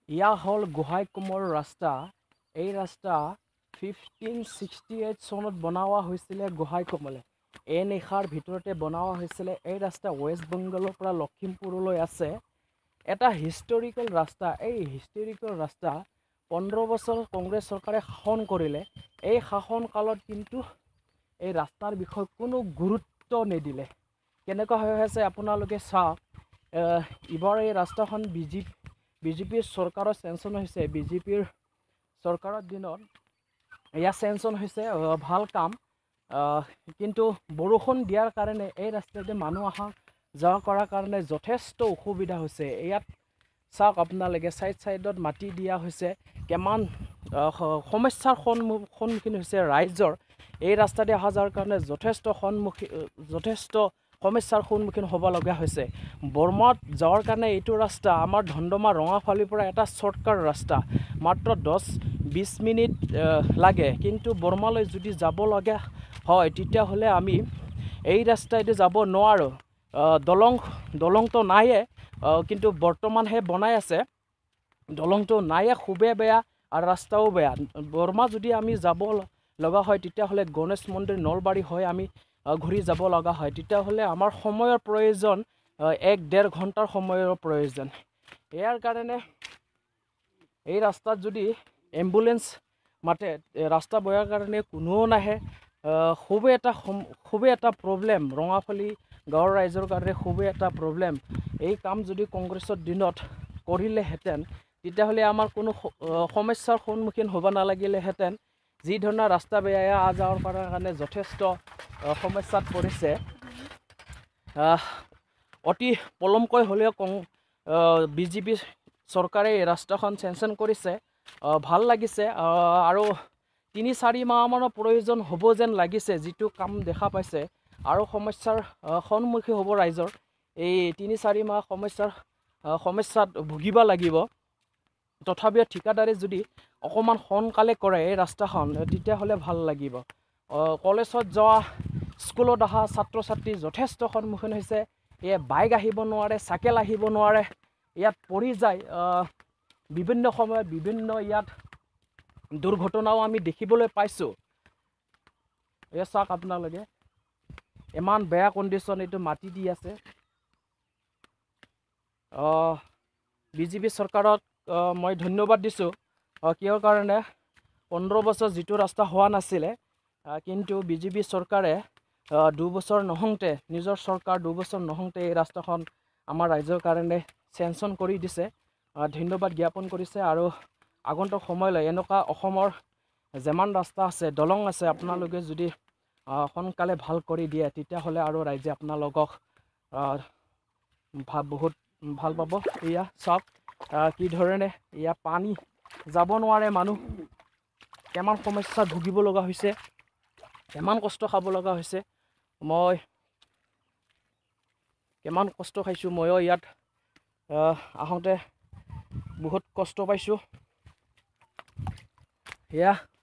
ইয়া হ'ল গোহাই কোমল ৰাস্তা। এই ৰাস্তা 1568 চনত বনোৱা হৈছিলে গোহাই কোমলে। এই নিশাৰ ভিতৰতে বনোৱা হৈছিলে। এই ৰাস্তা ৱেষ্ট বেংগলৰ পৰা লখিমপুৰলৈ আছে। এটা হিষ্টৰিকেল ৰাস্তা। এই হিষ্টৰিকেল ৰাস্তা 15 বছৰ কংগ্ৰেছ চৰকাৰে শাসন কৰিলে। এই শাসন কালত কিন্তু এই ৰাস্তাৰ বিষয়ে কোনো গুৰুত্ব নিদিলে। কেনেকুৱা হৈ আছে আপোনালোকে চাওক। এইবাৰ এই ৰাস্তাখন বিজেপিৰ চৰকাৰৰ চেংচন হৈছে। বিজেপিৰ চৰকাৰৰ দিনত এয়া চেংচন হৈছে, ভাল কাম। কিন্তু বৰষুণ দিয়াৰ কাৰণে এই ৰাস্তাতে মানুহ অহা যোৱা কৰাৰ কাৰণে যথেষ্ট অসুবিধা হৈছে। ইয়াত চাওক আপোনালোকে চাইডত মাটি দিয়া হৈছে। কিমান সমস্যাৰ সন্মুখীন হৈছে ৰাইজৰ। এই ৰাস্তাতে অহা যোৱাৰ কাৰণে যথেষ্ট সমস্যাৰ সন্মুখীন হ'ব লগা হৈছে। বৰমাত যোৱাৰ কাৰণে এইটো ৰাস্তা আমাৰ ধন্দমা ৰঙাফালিৰ পৰা এটা শ্বৰ্টকাট ৰাস্তা, মাত্ৰ 10-20 মিনিট লাগে। কিন্তু বৰমালৈ যদি যাব লগা হয় তেতিয়াহ'লে আমি এই ৰাস্তাইদি যাব নোৱাৰোঁ। দলংটো নাইয়ে, কিন্তু বৰ্তমানহে বনাই আছে। দলংটো নাইয়ে, খুবেই বেয়া আৰু ৰাস্তাও বেয়া। বৰমা যদি আমি যাব লগা হয় তেতিয়াহ'লে গণেশ মন্দিৰ নলবাৰী হৈ আমি ঘূৰি যাব লগা হয়। তেতিয়াহ'লে আমাৰ সময়ৰ প্ৰয়োজন 1-1.5 ঘণ্টাৰ সময়ৰ প্ৰয়োজন। ইয়াৰ কাৰণে এই ৰাস্তাত যদি এম্বুলেঞ্চ মাতে, ৰাস্তা বেয়াৰ কাৰণে কোনেও নাহে। খুবেই এটা প্ৰব্লেম। ৰঙাফালি গাঁৱৰ ৰাইজৰ কাৰণে খুবেই এটা প্ৰব্লেম। এই কাম যদি কংগ্ৰেছৰ দিনত কৰিলেহেঁতেন তেতিয়াহ'লে আমাৰ কোনো সমস্যাৰ সন্মুখীন হ'ব নালাগিলেহেঁতেন। যি ধৰণৰ ৰাস্তা বেয়া অহা যোৱাৰ কাৰণে যথেষ্ট সমস্যাত পৰিছে। অতি পলমকৈ হ'লেও বিজেপি চৰকাৰে এই ৰাস্তাখন চেংচন কৰিছে। ভাল লাগিছে। আৰু 3-4 মাহমানৰ প্ৰয়োজন হ'ব যেন লাগিছে। যিটো কাম দেখা পাইছে আৰু সমস্যাৰ সন্মুখীন হ'ব ৰাইজৰ। এই 3-4 মাহ সমস্যাত ভুগিব লাগিব। তথাপিও ঠিকাদাৰে যদি অকণমান সোনকালে কৰে এই ৰাস্তাখন তেতিয়াহ'লে ভাল লাগিব। কলেজত যোৱা, স্কুলত অহা ছাত্ৰ ছাত্ৰী যথেষ্ট সন্মুখীন হৈছে। বাইক আহিব নোৱাৰে, চাইকেল আহিব নোৱাৰে, ইয়াত পৰি যায়। বিভিন্ন সময়ত বিভিন্ন ইয়াত দুৰ্ঘটনাও আমি দেখিবলৈ পাইছোঁ। এয়া চাওক আপোনালোকে, ইমান বেয়া কণ্ডিশ্যন। এইটো মাটি দি আছে। বিজেপি চৰকাৰক মই ধন্যবাদ দিছোঁ। কিয় কাৰণে 15 বছৰ যিটো ৰাস্তা হোৱা নাছিলে, কিন্তু বিজেপি চৰকাৰে 2 বছৰ নহওঁতে, নিজৰ চৰকাৰ 2 বছৰ নহওঁতে এই ৰাস্তাখন আমাৰ ৰাইজৰ কাৰণে চেংচন কৰি দিছে। ধন্যবাদ জ্ঞাপন কৰিছে। আৰু আগন্তুক সময়লৈ এনেকুৱা অসমৰ যিমান ৰাস্তা আছে, দলং আছে, আপোনালোকে যদি সোনকালে ভাল কৰি দিয়ে তেতিয়াহ'লে আৰু ৰাইজে আপোনালোকক বহুত ভাল পাব। এয়া চাওক কি ধৰণে এয়া পানী যাব নোৱাৰে। মানুহ কিমান সমস্যাত ভুগিব লগা হৈছে, কিমান কষ্ট খাব লগা হৈছে। মই কিমান কষ্ট খাইছোঁ। ময়ো ইয়াত আহোঁতে বহুত কষ্ট পাইছোঁ। এয়া